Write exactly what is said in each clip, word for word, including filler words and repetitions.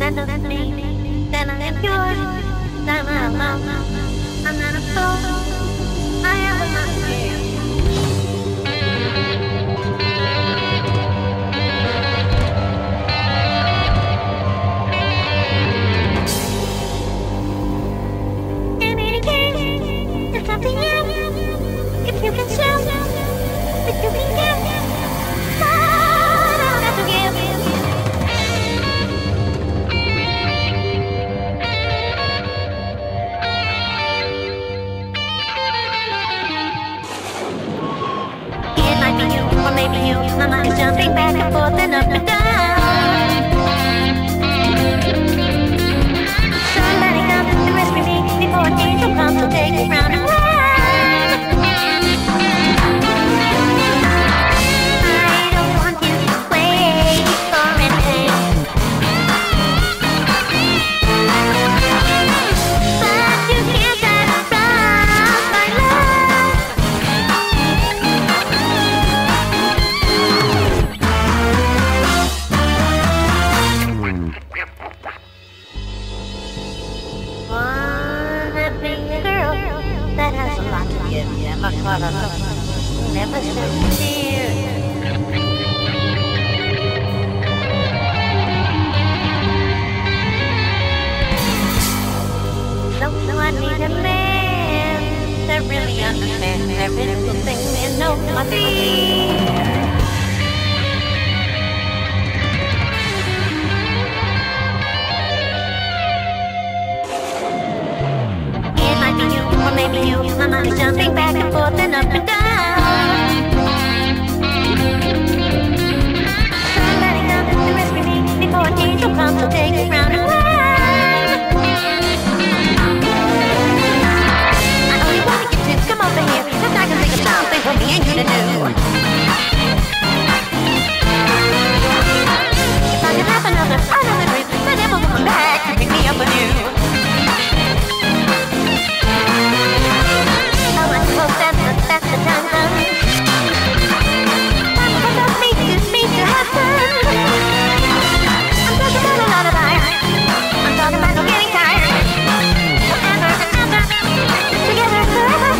That doesn't mean that I am yours, that I'm alone. I'm not a fool, I am a monster. In any case, it's up to you. If you can show, if you can give, I don't have to give. Or maybe you, my mind is jumping back and forth and up and down. Somebody come and rescue me before an angel comes to take me round and round. I don't want you to wait for anything, but you can't satisfy my love. Wanna be a girl that has a lot to give, never caught a look, never sincere. No, no, I need a man that really understands every little thing and knows my fear. Or maybe you, my mind is jumping back and forth and up and down. Somebody come to rescue me before an angel comes to take me round and round. I only want you to come over here, just I can think of something for me and you to do. If I could have another, another dream, the devil will come back to pick me up anew. That's the time comes. That's what does me to me to happen. I'm talking about a lot of iron. I'm talking about no getting tired. Forever and ever, together forever.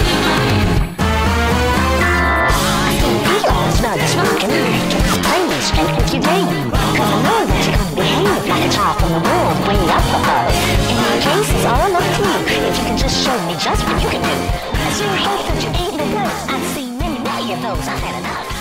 I can feel all the smell of smoke and I cannot play me straight with your name. Cause I know that you're gonna behave like a child from the world way up above. In your case, it's all up to you. If you can just show me just what you can do. I sure hope that you ain't the ghost. I've seen many, many of those. I've had enough.